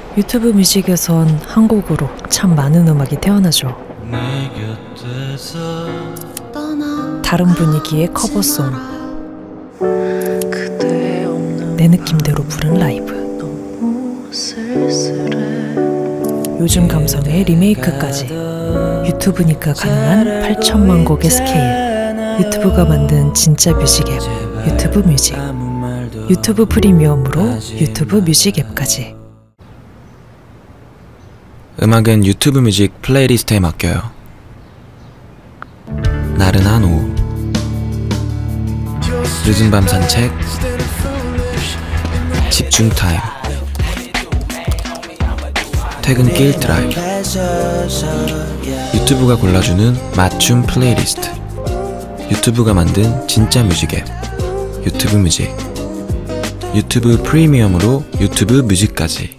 유튜브 뮤직에선 한 곡으로 참 많은 음악이 태어나죠. 다른 분위기의 커버송, 내 느낌대로 부른 라이브, 요즘 감성의 리메이크까지 유튜브니까 가능한 8천만 곡의 스케일. 유튜브가 만든 진짜 뮤직 앱, 유튜브 뮤직. 유튜브 프리미엄으로 유튜브 뮤직 앱까지. 음악은 유튜브 뮤직 플레이리스트에 맡겨요. 나른한 오후, 늦은 밤 산책, 집중 타임, 퇴근길 드라이브. 유튜브가 골라주는 맞춤 플레이리스트. 유튜브가 만든 진짜 뮤직 앱, 유튜브 뮤직. 유튜브 프리미엄으로 유튜브 뮤직까지.